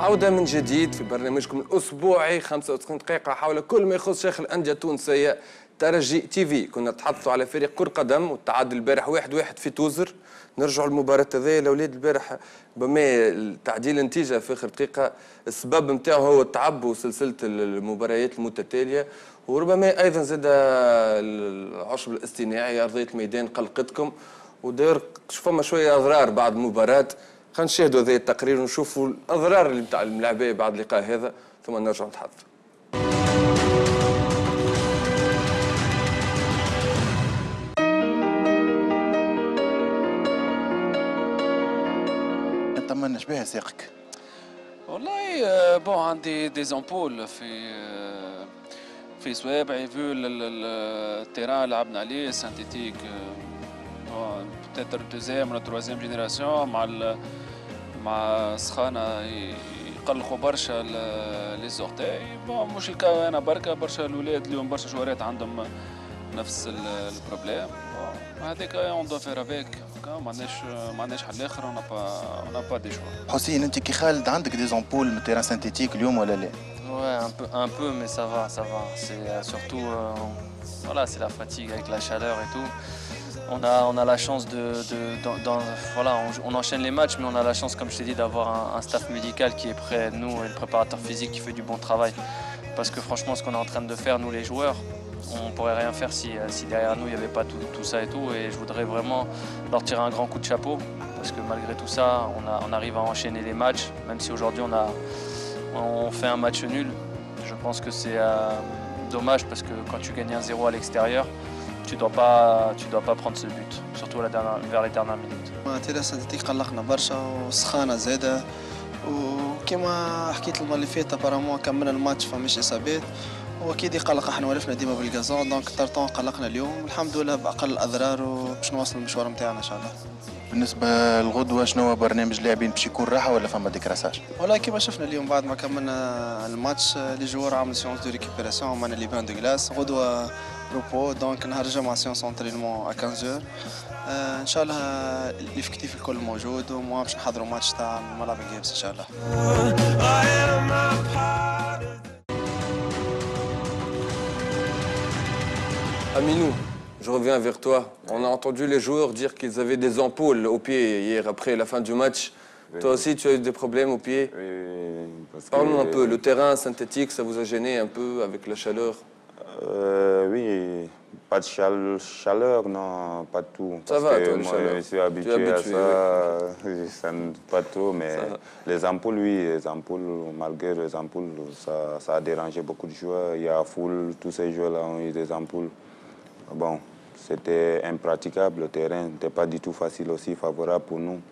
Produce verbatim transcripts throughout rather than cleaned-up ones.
عودة من جديد في برنامجكم الأسبوعي خمسة وتسعين دقيقة حول كل ما يخص شيخ الأندية التونسية ترجي تي في. كنا نتحدثوا على فريق كرة قدم والتعادل البارح واحد واحد في توزر. نرجعوا للمباراة هذه الأولاد البارح بما تعديل النتيجة في آخر دقيقة السبب نتاعو هو التعب وسلسلة المباريات المتتالية، وربما أيضا زاد العشب الاصطناعي أرضية الميدان قلقتكم ودار فما شوية أضرار بعد المباراة. خلينا نشاهدوا هذا التقرير ونشوفوا الأضرار اللي نتاع الملاعبية بعد اللقاء هذا ثم نرجع نتحدث. نطمنش بها ساقك. والله بون عندي دي زامبول في في سوابعي فيو التيران لعبنا عليه سانتيتيك بتاتر دوزيام ولا تروازيام جينيراسيون مع مع سخانه يقلقوا برشا لي زورتاي. بون مش الكا انا بركه برشا الاولاد اليوم برشا جوارات عندهم نفس البروبليم. هذيك اون دو فير افيك ما عندناش ما عندناش حل اخر. اون با اون با دي شوا. حسين انت كي خالد عندك دي زامبول من تيران سانتيتيك اليوم ولا لا؟ Ouais, un peu, un peu, mais ça va, ça va. C'est euh, surtout, euh, voilà, c'est la fatigue avec la chaleur et tout. On a, on a la chance de, de dans, dans, voilà, on, on enchaîne les matchs, mais on a la chance, comme je t'ai dit, d'avoir un, un staff médical qui est prêt, nous, et le préparateur physique qui fait du bon travail. Parce que franchement, ce qu'on est en train de faire, nous les joueurs, on ne pourrait rien faire si, si derrière nous, il n'y avait pas tout, tout ça et tout. Et je voudrais vraiment leur tirer un grand coup de chapeau, parce que malgré tout ça, on, a, on arrive à enchaîner les matchs, même si aujourd'hui, on a on fait un match nul. Je pense que c'est euh, dommage parce que quand tu gagnes un zéro à l'extérieur, tu dois pas tu dois pas prendre ce but, surtout à la dernière, vers les dernières minutes. تيران سانتيتيك قلقنا برشا وسخانه زاده، وكما حكيت المره اللي فاتت ابارامون كملنا الماتش فماش اصابات، واكيد يقلق. احنا ولفنا ديما بالكازون دونك طرطون قلقنا اليوم، الحمد لله باقل الاضرار وباش نواصل المشوار نتاعنا ان شاء الله. بالنسبه للغدوه شنو هو برنامج اللاعبين باش يكون راحه ولا فما ديكراساج؟ والله كيما شفنا اليوم بعد ما كملنا الماتش لي جوار عملوا سيونس دو ريكيبيراسيون معنا لي بان دو غلاس، غدوه روبو دونك نهار الجمعه سيونس اونترينمون ا خمسة اور. آه ان شاء الله الافكتيف الكل موجود وما باش نحضروا ماتش تاع الملعب الجيبس ان شاء الله. Aminou, je reviens vers toi. On a entendu les joueurs dire qu'ils avaient des ampoules au pied hier après la fin du match. Oui. Toi aussi, tu as eu des problèmes au pied? Oui, parce Parle-nous que... un peu. Le terrain synthétique, ça vous a gêné un peu avec la chaleur? euh, Oui, pas de chaleur, non, pas tout. Ça va, toi, moi, chaleur. je suis habitué, habitué à ça, oui. Ça pas trop, mais les ampoules, oui, les ampoules, malgré les ampoules, ça, ça a dérangé beaucoup de joueurs. Il y a foule, tous ces joueurs-là ont eu des ampoules. Bon, c'était impraticable, le terrain n'était pas du tout facile aussi, favorable pour nous.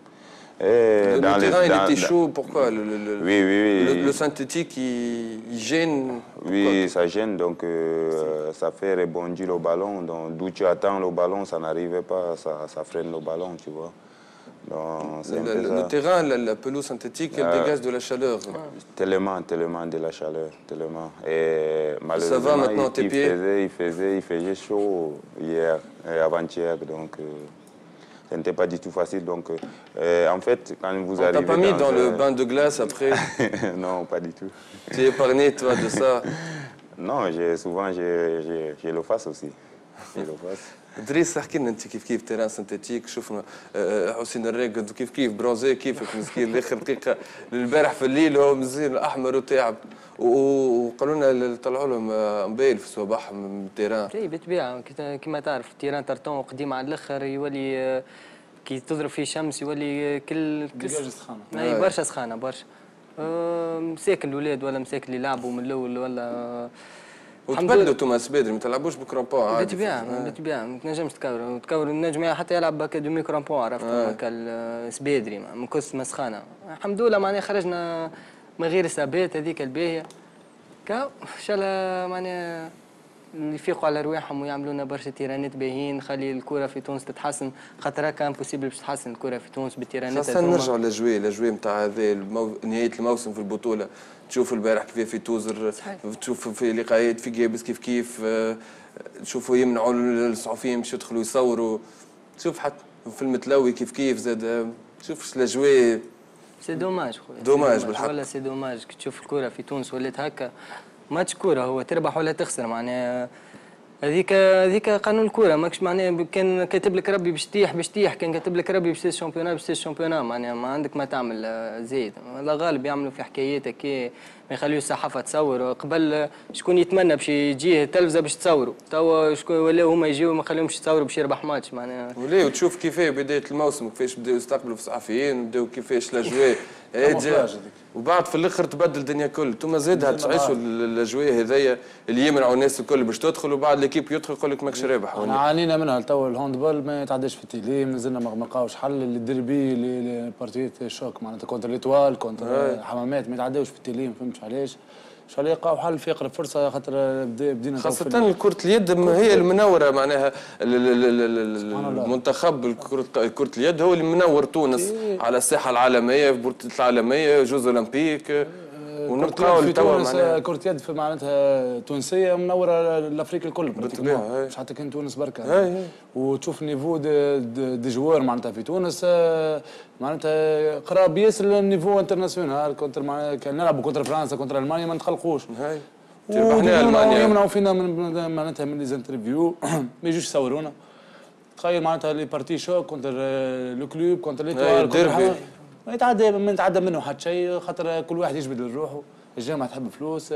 Et le, dans le les, terrain, dans, il était chaud, pourquoi le, le, le, oui, oui, oui. Le, le synthétique, il, il gêne? Pourquoi? Oui, ça gêne, donc euh, ça fait rebondir le ballon. D'où tu attends le ballon, ça n'arrivait pas, ça, ça freine le ballon, tu vois. Donc, le, le, le terrain, la, la pelouse synthétique, elle euh, dégage de la chaleur. Tellement, tellement de la chaleur, tellement. Et malheureusement, ça va maintenant, il, tes il, pieds? faisait, il, faisait, il faisait chaud hier et avant-hier, donc euh, ce n'était pas du tout facile. Donc, euh, en fait, quand vous On arrivez... On t'a pas mis dans, dans euh... le bain de glace après? Non, pas du tout. Tu es épargné, toi, de ça? Non, souvent, j'ai le face aussi. J'ai le face. دريس احكي لنا انت كيف كيف تيران سنتيتيك. شفنا حسين الراقد وكيف كيف برونزي كيفك مسكين لاخر دقيقه البارح في الليل هو مزيان الاحمر وتعب وقالوا لنا طلعوا لهم مبايل في الصباح من التيران. اي بالطبيعه كما تعرف التيران ترتون قديم على الاخر يولي كي تضرب فيه شمس يولي كل دجاج سخانه. اي برشا سخانه برشا. مساكن الاولاد ولا مساكن اللي لعبوا من الاول ولا وتبدلوا توماس بدري ما تلعبوش بكرامبون عادي. بالطبيعه بالطبيعه ما تنجمش تكور تكور النجم حتى يلعب بأكاديمي كرامبون عرفت هكا السبيدري من كس مسخانه. الحمد لله معناها خرجنا من غير اصابات هذيك الباهيه. كاو ان شاء الله معناها يفيقوا على رواحهم ويعملوا لنا برشا تيرانات باهيين نخلي الكره في تونس تتحسن خاطر هكا امبوسيبل باش تحسن الكره في تونس بالتيرانات. خاصة نرجعوا للجوي للجوي نتاع هذا المو... نهايه الموسم في البطوله. تشوفوا البارح كيف في توزر تشوفوا في لقاءات في جابس كيف كيف تشوفوا يمنعوا الصحفيين باش يدخلوا يصوروا. تشوف حتى في المتلوي كيف كيف زاد. شوف لاجوي سي دوماج خويا. دوماج بالحق. ولا سي دوماج كي تشوف الكرة في تونس ولات هكا ماتش كرة، هو تربح ولا تخسر معناها. هذيك هذيك قانون الكرة، ماكش معناها كان كاتب لك ربي باش تطيح باش تطيح، كان كاتب لك ربي باش تهز الشامبيونات باش تهز الشامبيونات، معناها ما عندك ما تعمل زيد. هذا غالب يعملوا في حكايات هكا ما يخليوش الصحافة تصور. قبل شكون يتمنى باش يجيه التلفزة باش تصوروا، توا شكون ولاو هما يجيو ما خليهمش يتصوروا باش يربح ماتش معناها. ولاو تشوف كيفاه بداية الموسم كيفاش بداو يستقبلوا في الصحفيين، بداو كيفاش لاجواء اجا وبعد في الاخر تبدل الدنيا كل. انتم زاد تعيشوا الاجواء هذيا اللي يمنعوا الناس الكل باش تدخل وبعد ليكيب يدخل يقول لك ماكش رابح. احنا عانينا منها توا الهاندبول ما يتعداش في التيلي، مازلنا ما لقاوش حل. الديربي البارتيات شوك معناتها كونتر ليتوال كونتر حمامات ما يتعداوش في التيلي، ما فهمتش علاش. ان شاء الله يلقاو حل في اقرب فرصه، خاطر بدينا خاصة كرة اليد هي المنورة معناها. المنتخب كرة اليد هو اللي منور تونس على الساحة العالمية في بطولة العالمية جوز اولمبيك. ونبقاو في تونس كرة يد في معناتها تونسية منورة لافريقيا الكل بالطبيعة، مش حتى كان تونس بركة. وتشوف نيفو دي, دي جوار معناتها في تونس معناتها قراب ياسر للنيفو انترناسيونال. كونتر كان نلعبوا كونتر فرنسا كونتر المانيا ما نتخلقوش. ربحنا المانيا يمنعوا فينا من معناتها من ليزانترفيو ما يجوش يصورونا. تخيل معناتها لي بارتي شوك كونتر لو كلوب كونتر ليتوال ما يتعدى ما يتعدى منه حتى شيء، خاطر كل واحد يجبد لروحه. الجامعه تحب فلوس،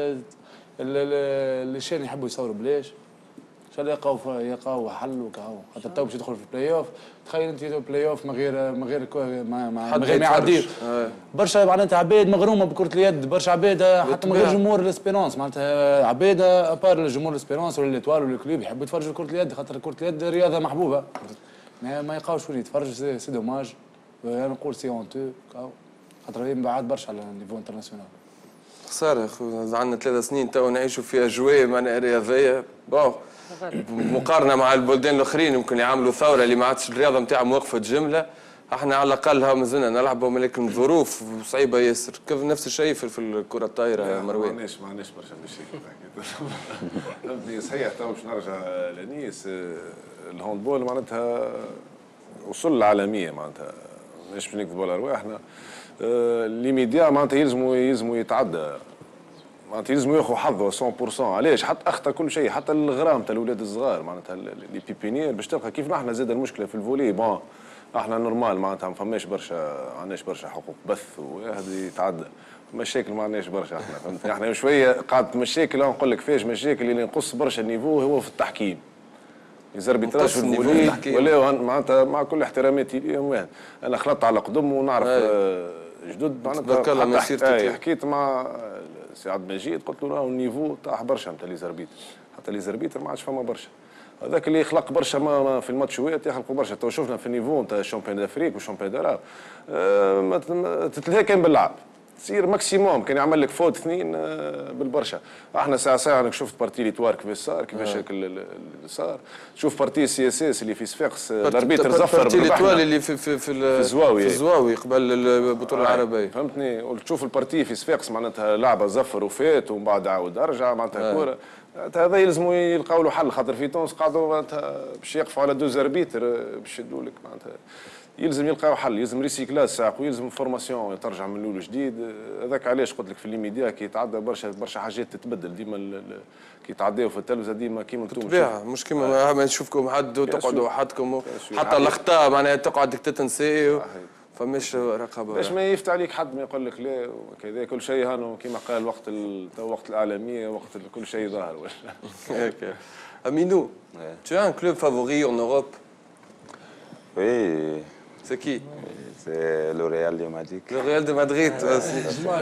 الشان يحبوا يصوروا بلاش. ان شاء الله يلقاو يلقاو حل وكاو، خاطر تو باش يدخل في البلاي اوف. تخيل انت البلاي اوف من غير من غير ما ما غير ما يعديش. برشا معناتها عباد مغرومه بكره اليد، برشا عباد حتى من غير جمهور الاسبيرونس معناتها عباد ابار الجمهور الاسبيرونس ولا ليتوال ولا الكلوب يحبوا يتفرجوا كره اليد، خاطر كره اليد رياضه محبوبه. ما, ما يلقاوش وين يتفرج. سي دوماج. انا نقول سي اونتو خاطر من بعد برشا على النيفو انترناسيونال. خساره عندنا ثلاث سنين تو نعيشوا في اجواء معناها رياضيه بون مقارنه مع البلدان الاخرين يمكن يعملوا ثوره اللي ما عادش الرياضه نتاعهم وقفت جمله. احنا على الاقل ها مازلنا نلعبوا ولكن الظروف صعيبه ياسر. كيف نفس الشيء في الكره الطايره يا مروان؟ ما عندناش ما عندناش برشا مشاكل فهمتني. صحيح تو باش نرجع لنيس. الهاندبول معناتها وصل العالميه معناتها مش باش نكذبوا على رواحنا. لي ميديا معناتها يلزموا يلزموا يتعدى معناتها يلزموا ياخذوا حظه مية بالمية. علاش؟ حتى اخطا كل شيء، حتى الغرام تاع الاولاد الصغار معناتها لي بيبينير باش تلقى كيف نحن زاد المشكله في الفولي. بون احنا نورمال معناتها ما فماش برشا ما عندناش برشا حقوق بث وهذه يتعدى مشاكل ما عندناش برشا. احنا فهمتني احنا شويه قاعده مشاكل نقول لك فيش مشاكل اللي نقص برشا النيفو هو في التحكيم. يزربيتراج في الفولي ولا معناتها مع كل احتراماتي ليهم. انا خلطت على قدم ونعرف جدد معناتها. حكيت مع سي عبد المجيد قلت له راهو النيفو طاح برشا نتاع لي زربيت، حتى لي زربيت ما عادش فما برشا. هذاك اللي يخلق برشا ما في الماتشوات يخلقوا برشا. تو شفنا في النيفو نتاع الشامبيون دافريك والشامبيون داراب ما تتلهى كان باللعب. تصير ماكسيموم كان يعمل لك فوت اثنين بالبرشا. احنا ساعه ساعه انا شفت بارتي ليتوار كيفاش صار كيفاش اللي صار. شوف بارتي سي اس اس اللي في صفاقس الاربيتر زفر بارتي ليتوار اللي في في في الزواوي في الزواوي قبل البطوله العربيه فهمتني. وتشوف البارتي في صفاقس معناتها لعبه زفر وفات ومن بعد عاود ارجع معناتها كوره. هذا يلزموا يلقاو له حل خاطر في تونس قعدوا معناتها باش يقفوا على دوز اربيتر باش يشدوا لك معناتها. يلزم يلقاو حل، يلزم ريسيكلاج ساق ويلزم فورماسيون ترجع من الاول جديد. هذاك علاش قلت لك في لي ميديا كي يتعدى برشا برشا حاجات تتبدل ديما كي يتعداو في التلفزه ديما كيما انتم بالطبيعه مش كيما ما نشوفكم حد وتقعدوا وحدكم حتى الاخطاء معناها تقعد تتنسي فماش رقابه. باش ما يفتح عليك حد ما يقول لك لا وكذا كل شيء هانو كيما قال وقت وقت الاعلاميه وقت كل شيء ظاهر ولا. Aminou, tu as un club favori en Europe? Oui. C'est qui? C'est le Real de Madrid. Le Real de Madrid aussi.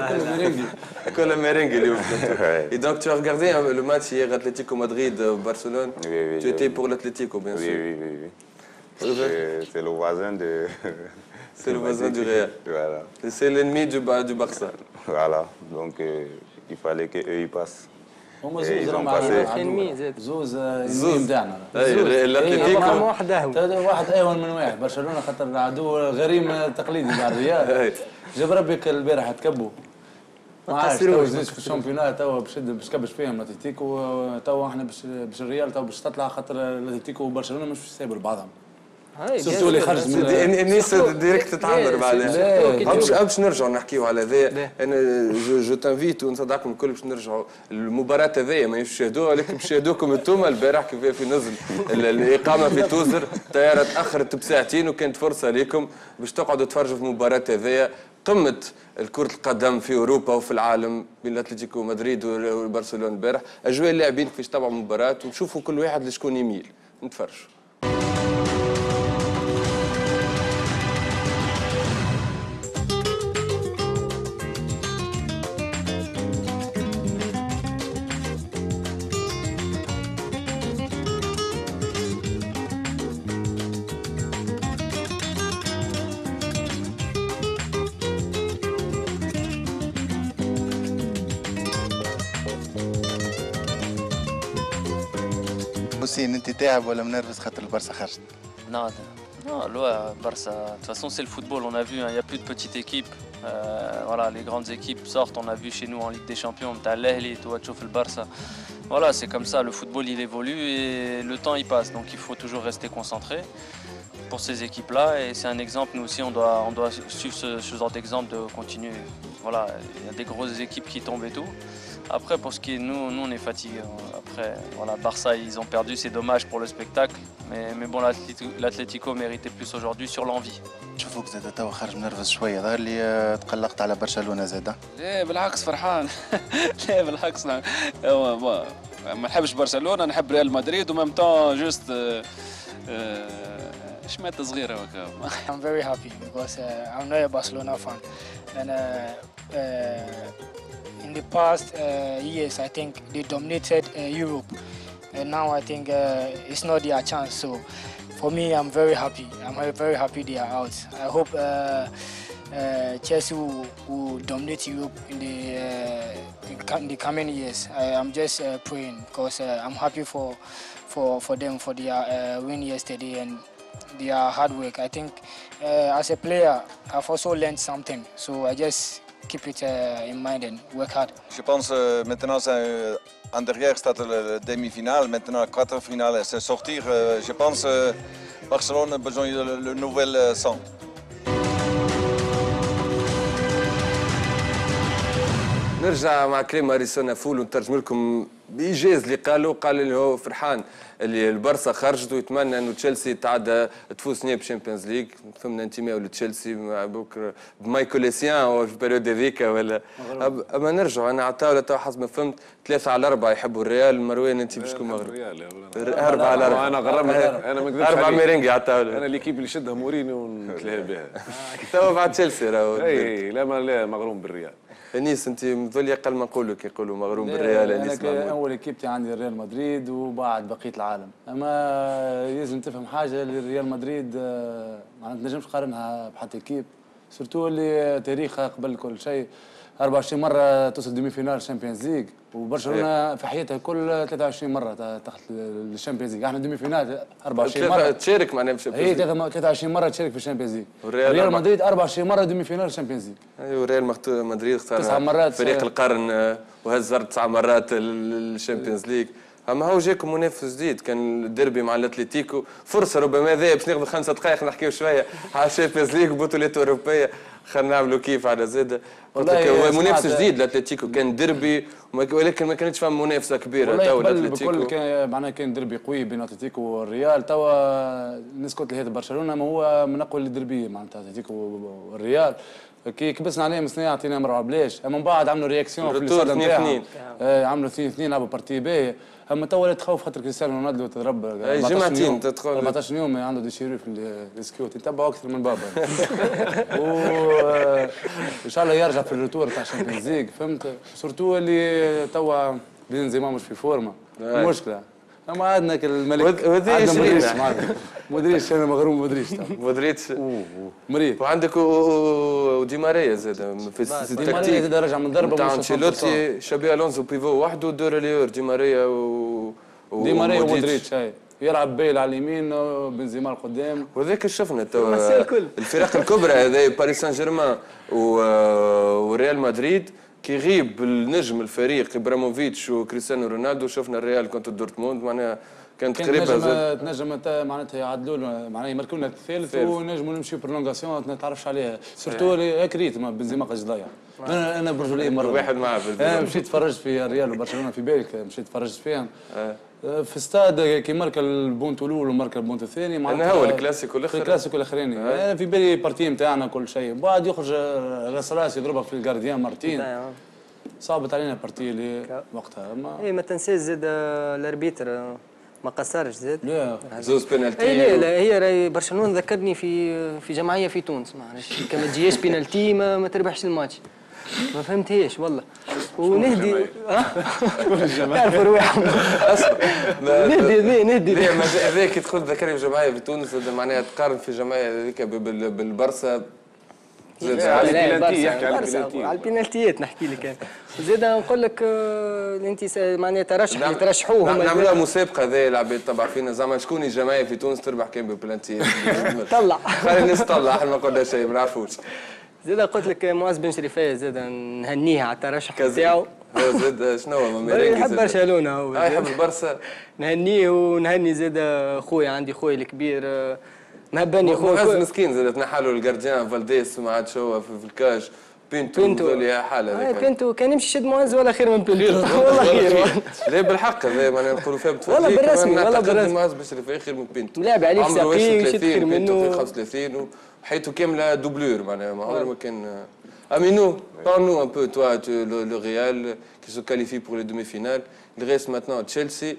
Que le merengue. Et donc tu as regardé le match hier Atlético Madrid-Barcelone? Oui, oui. Tu étais pour l'Atlético, bien sûr. Oui, oui, oui. C'est le voisin de... C'est le voisin du Real. Voilà. C'est l'ennemi du, du Barça. Voilà. Donc euh, il fallait qu'eux y passent. هما زوز راهم عندهم زوز زوز نتاعنا. الاتليتيكو واحد اهون من واحد. برشلونه خاطر عدو غريم تقليدي مع الريال. جاب ربك البارح تكبوا. ما عادش تو زيد في الشامبيونات تو باش باش كبش فيهم الاتليتيكو. تو احنا باش باش الريال تو باش تطلع خاطر الاتليتيكو وبرشلونه مش باش يسابوا لبعضهم. سورتو اللي خرج من الناس ديريكت تتعمر بعدها. باش باش نرجعوا نحكيو على ذا. انا جو تانفيت ونصدقكم الكل باش نرجعوا المباراه هذيا ما يشاهدوها ولكن باش يشاهدوكم انتم البارح كيف في نزل الاقامه في توزر الطياره تاخرت بساعتين وكانت فرصه لكم باش تقعدوا تفرجوا في المباراه هذيا قمه كرة القدم في اوروبا وفي العالم بين الاتليتيكو مدريد وبرشلونه البارح. اجواء اللاعبين كيفاش تابعوا المباراه ونشوفوا كل واحد لشكون يميل نتفرجوا. حسين انت تعب ولا منرفز خاطر البرسا خرجت؟ Non, non, le Barça, de toute façon c'est le football, on a vu, il hein, n'y a plus de petites équipes. Euh, voilà, les grandes équipes sortent, on a vu chez nous en Ligue des Champions, tu as l'Ahli, toi tu le Barça. Voilà, c'est comme ça, le football il évolue et le temps il passe, donc il faut toujours rester concentré pour ces équipes-là. Et c'est un exemple, nous aussi on doit, on doit suivre ce, ce genre d'exemple de continuer. Voilà, il y a des grosses équipes qui tombent et tout. Après, pour ce qui est de nous, nous on est fatigués. Après, voilà, Barça, ils ont perdu, c'est dommage pour le spectacle. Mais, mais bon, l'Atlético méritait plus aujourd'hui sur l'envie. شوفوك زاد توا خارج منرفز شويه ظهر لي تقلقت على برشلونه زاد. لا بالعكس فرحان. لا بالعكس هو ما نحبش برشلونه نحب ريال مدريد ومام طون جوست شماتة صغيره هكا. I'm very happy because uh, I'm not a Barcelona fan and uh, uh, in the past uh, years I think they dominated uh, Europe and now I think uh, it's not their chance. So for me, I'm very happy. I'm very happy they are out. I hope uh, uh, Chelsea will, will dominate Europe in the, uh, in the coming years. I, I'm just uh, praying because uh, I'm happy for, for, for them for their uh, win yesterday and their hard work. I think uh, as a player, I've also learned something. So I just keep it uh, in mind and work hard. Je pense euh, maintenant c'est en derrière c'est la demi-finale, maintenant la quart-finale, c'est sortir. Euh, je pense euh, Barcelone a besoin de le nouvel sang. نرجع مع كريم اريسون فول ونترجم لكم بايجاز اللي قالوا قال اللي هو فرحان اللي البرصا خرجت ويتمنى انه تشيلسي تعدى تفوز ثانيه بالشامبيونز ليج. فهمنا انتماء لتشيلسي مع بكره بمايكل اسيان في البريود هذيك ولا اما نرجع انا على الطاوله تو حسب ما فهمت ثلاثه على اربعه يحبوا الريال. مروان انت باش تكون مغرب اربعه على اربعه. انا غرمت انا ما نكذبش اربعه ميرينجي على الطاوله. انا ليكيب اللي شدها مورينيو ونتلهى بها. تو بعد تشيلسي راهو. اي لا ما لا مغروم بالريال. انيس انت مظل اقل ما نقولوا كي يقولوا مغروم بالريال. انيس انا اول اكيبتي عندي ريال مدريد وبعد بقيه العالم. اما لازم تفهم حاجه اللي ريال مدريد ما نجمش نقارنها بحتى اكيب سورتو اللي تاريخها قبل كل شيء أربعة وعشرين مره توصل دومي فينال شامبيونز ليج وبرشلونه في حياتها كل ثلاثة وعشرين مره تحت الشامبيونز ليج. احنا دومي فينال أربعة وعشرين مره تشارك معناها في الشامبيونز ليج. هي ثلاثة وعشرين مره تشارك في الشامبيونز ليج. ريال مدريد أربعة وعشرين مره دومي فينال الشامبيونز ليج. ايوه ريال مدريد اختار تسع مرات فريق القرن وهز تسع مرات الشامبيونز ليج. اما هو جاكم منافس جديد كان الديربي مع الاتليتيكو فرصه ربما هذا باش ناخذ خمسه دقائق نحكيو شويه على الشامبيونز ليج وبطولات اوروبيه. خلينا نعملوا كيف على زاده هو منافس جديد الاتليتيكو كان ديربي ولكن ما كانتش فما منافسه كبيره. توا الاتليتيكو بكل كان معناها كان ديربي قوي بين الاتليتيكو والريال. توا نسكت لهذا برشلونه ما هو من اقوى الديربي معناتها الاتليتيكو والريال كي كبسنا عليهم سنه عطينا مرة بلاش. اما من بعد عملوا رياكسيون في الاستاد نتاعهم عملوا اثنين اثنين لعبوا بارتي باهيه. اما توا لا تخوف خاطر كريستيانو رونالدو تضرب جمعتين تدخل أربعطاش يوم عنده ديشيرو في السكيوت يتبعوا اكثر من بابا. و ان شاء الله يرجع في الريتور تاع الشامبيونز ليج فهمت سورتو اللي توا بنزيما مش في فورمه المشكله. اما عندنا الملك عندنا مودريتش مودريتش انا مغروم مودريتش مودريتش مريض. وعندك دي ماريا زاد في التكتيك. دي ماريا زاد رجع من ضربه تاع انشيلوتي شابي الونزو بيفو وحده دور ليور دي ماريا و دي ماريا ومودريتش هاي يلعب بيل على اليمين بنزيما القدام وذاك شفنا توا الفرق الكبرى هذا باريس سان جيرمان وريال مدريد كي يغيب النجم الفريق ابراموفيتش وكريستيانو رونالدو شفنا الريال كونتر دورتموند معناها كانت قريبه زاد. تنجم معناتها يعدلوا معناها يمركوا لنا الثالث ونجموا نمشيو برولونغاسيون ما تعرفش عليها سورتو هاك ريتم بنزيما قاعد يضيع. انا انا برجوليه مره واحد معاه انا مشيت تفرجت في الريال وبرشلونه في بالك مشيت تفرجت فيهم في استاد كي ماركا البونت الاول وماركا البونت الثاني معناتها هو الكلاسيكو الاخر الكلاسيكو الاخراني انا في بالي بارتي نتاعنا كل شيء بعد يخرج راس راس يضربها في الجارديان مارتين صعبت علينا بارتي اللي وقتها ما اي ما تنساش زاد الاربيتر ما قصرش زاد لا زوز بينالتي اي لا لا هي راهي برشلونه ذكرني في في جمعيه في تونس معلش كما تجيش بينالتي ما, ما تربحش الماتش ما فهمتهاش والله ونهدي يعرفوا رواحهم اصلا نهدي نهدي هذاك يدخل ذكرني في جمعيه في تونس معناها تقارن في جمعيه هذيك بالبرسا على البينالتي يحكي على البينالتي على البينالتيات نحكي لك انا زيد نقول لك انت معناها ترشح اللي ترشحوه هما نعملوها مسابقه ذي العباد تبع فينا زعما شكون الجماعه في تونس تربح كان بالبينالتيات طلع خلي الناس تطلع احنا ما قلنا شيء ما نعرفوش زيد قلت لك معز بن شريفيه زيد نهنيه على الترشح نتاعو زيد شنو هو ميرينغ يحب برشلونه هو يحب البرسا نهنيه ونهني زيد خويا عندي خويا الكبير مهبني خويا معز مسكين زاد تنحى له الجارديان فالديس ما عادش هو في الكاج بينتو بينتو يا حاله هذيك بينتو كان يمشي يشد معز ولا خير من بينتو والله خير لا بالحق هذا ما نقولوا فيها بتفرج والله بالرسمي والله بالرسمي معز بشري خير من بينتو لعب عليه ساقي وشد خير منه خمسة وثلاثين وحياته كامله دوبلور معناها ما عمره ما كان Amino, parle-nous un peu, toi, tu, le, le Real qui se qualifie pour les demi-finales. Il reste maintenant Chelsea.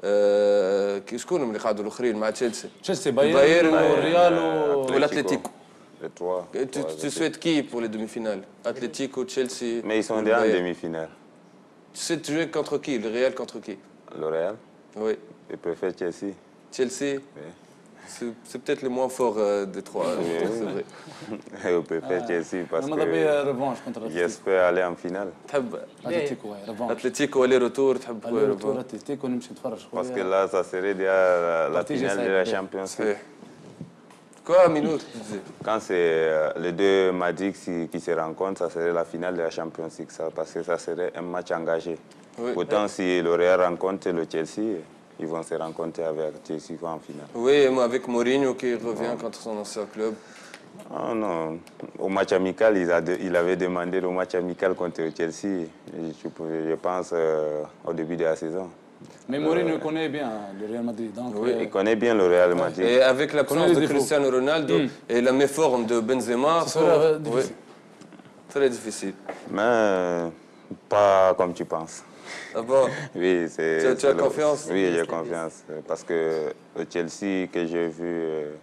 شكون اللي قعدوا الاخرين مع تشيلسي؟ تشيلسي بايرن والريال والاتليتيكو. Les trois. Et tu, tu souhaites qui pour les demi-finales? Atlético, Chelsea. Mais ils sont déjà en demi-finale. Tu sais jouer contre qui? Le Real contre qui? Le Real? Oui. Je préfère Chelsea. Chelsea? Oui. C'est peut-être le moins fort euh, des trois, oui, c'est vrai. Je préfère ah. Chelsea parce que j'espère aller en finale. تحب اتلتيكو ريفانش اتلتيكو aller retour تحب ريفانش اتلتيكو نمشي نتفرج Parce que là ça serait déjà la finale de la Champions League. Quoi, Minou? Quand c'est les deux Madrid qui se rencontrent, ça serait la finale de la Champions League, ça, parce que ça serait un match engagé. Oui. Pourtant, si le Real rencontre le Chelsea, ils vont se rencontrer avec Chelsea en finale. Oui, avec Mourinho qui revient contre son ancien club. Oh non, au match amical, il, a de, il avait demandé le match amical contre Chelsea, je, je pense euh, au début de la saison. Mais Mourinho euh, connaît bien le Real Madrid. Donc oui, euh, il connaît bien le Real Madrid. Et avec l'absence de Cristiano Ronaldo mm. et la méforme de Benzema, ça sera faut... difficile. Oui, très difficile. Mais pas comme tu penses. Ah bon? Oui, c'est. Tu, tu as le... confiance? Oui, j'ai confiance. Parce que le Chelsea que j'ai vu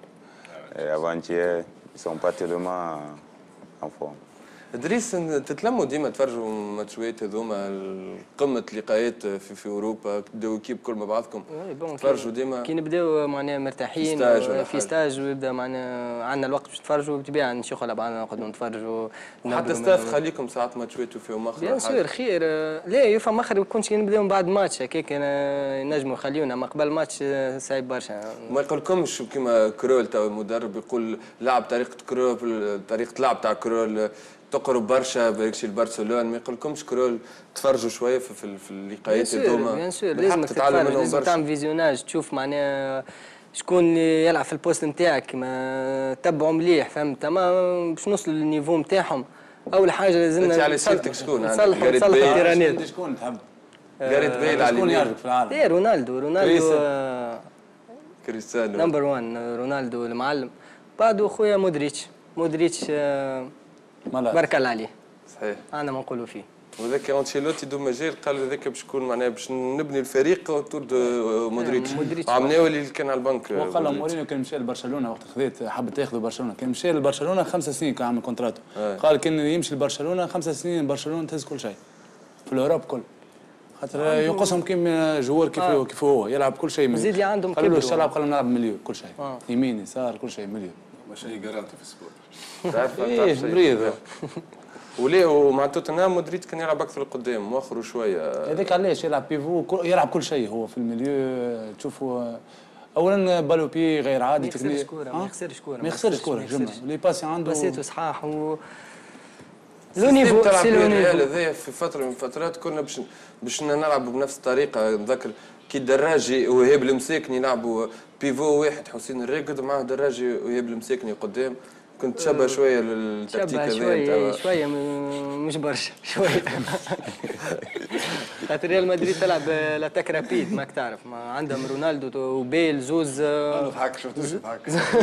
euh, avant-hier, ils ne sont pas tellement en forme. إدريس تتلموا ديما تفرجوا ماتشات هذوما قمة اللقاءات في, في اوروبا تبداو كيب كل مع بعضكم تفرجوا ديما كي نبداو معناها مرتاحين ستاج في ستاج ويبدا معناها عندنا الوقت باش نتفرجوا بالطبيعه نشيخوا على بعضنا نقعدوا نتفرجوا حتى ستاف خليكم ساعات ماتشات فيهم مخرج بيان سور خير لا يفهم مخرج ما يكونش نبداو من بعد ماتش هكاك نجموا يخليونا ما قبل ماتش صعيب برشا ما يقولكمش كيما كرول تو المدرب يقول لعب طريقه كرول طريقه لعب تاع كرول تقرب برشا بريكشي لبرشلونه ما يقولكمش كرول تفرجوا شويه في في اللقاءات هذوما بيان سور لازم تتعلم منهم لازم تعمل فيزيوناج تشوف معناها شكون اللي يلعب في البوست نتاعك ما تبعوا مليح فهمت ما باش نوصلوا للنيفو نتاعهم اول حاجه لازمنا انت على سيرتك شكون نصلح نصلح التيرانات شكون تحب جاريت بيل على شكون يعرف في العالم ايه رونالدو رونالدو كريستيانو نمبر واحد رونالدو المعلم بعده خويا مودريتش مودريتش بارك الله عليه صحيح انا ما نقولوا فيه وذاك انشيلوتي دوما جير قال هذاك باش يكون معناها باش نبني الفريق اوتور دو مودريتش عملناه اللي كان على البنك وقال له مورينيو كان مشى لبرشلونه وقت خذيت حب تاخذ برشلونه كان مشى لبرشلونه خمس سنين كان عامل كونتراتو قال كان يمشي لبرشلونه خمس سنين برشلونه تهز كل شيء في الاوروب كل خاطر ينقصهم كيما جوار كيف آه. كيف هو يلعب كل شيء زيد اللي عندهم قالوا له الشلعب قال نلعب مليون كل شيء آه. يمين يسار كل شيء مليون ماشي جارانتي في السبور تعرف ايه مريض وليه ومع توتنهام مودريتش كان يلعب اكثر قدام مؤخر شويه هذاك علاش يلعب بيفو يلعب كل شيء هو في الميليو تشوفوا اولا بالو بي غير عادي ما يخسرش كوره ما يخسرش كوره ما يخسرش كوره جمله لي باسي عنده باسيته صحاح و لو نيفو سي لو نيفو هذايا في فتره من الفترات كنا باش باش نلعبوا بنفس الطريقه نذكر كي دراجي وهيب المساكني يلعبوا بيفو واحد حسين الراقد معاه دراجي وهيب المساكني قدام كنت شبه شويه للتكتيك هذا شويه شويه مش برشا شويه خاطر ريال مدريد تلعب لاتاك رابيد ماك تعرف ما عندهم رونالدو وبيل زوز نضحك شفت نضحك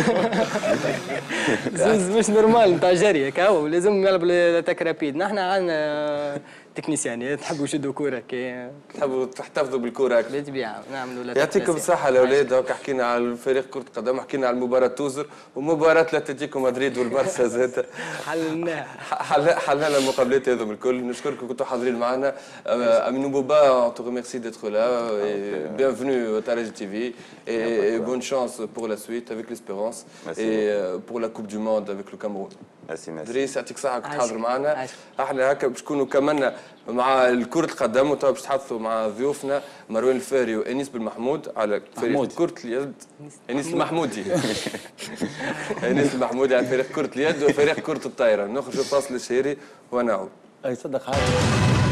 زوز مش نورمال نتاع جري كاو لازم يلعب لاتاك رابيد نحن عندنا تكنيسيانات تحبوا يشدوا كوره كي تحبوا تحتفظوا بالكوره بالطبيعه نعملوا يعطيكم الصحه الاولاد هاك حكينا على الفريق كره قدم حكينا على المباراه توزر ومباراه اتلتيكو مدريد والبارسا زاد حللناها حللنا المقابلات هذوم الكل نشكركم كنتوا حاضرين معنا امين بوبا on te remercie d'être là et bienvenue au Taraji تي في et bonne chance pour la suite avec l'espérance et pour la coupe du monde avec le Cameroun. ميرسي ميرسي دريس يعطيك الصحة كنت حاضر معنا احنا هكا باش نكونوا كملنا مع كرة القدم وتوا باش تحدثوا مع ضيوفنا مروان الفاري وانيس بالمحمود على فريق كرة اليد انيس المحمودي انيس المحمودي على فريق كرة اليد وفريق كرة الطايرة نخرجوا فاصل شهري ونعود اي صدق حاجة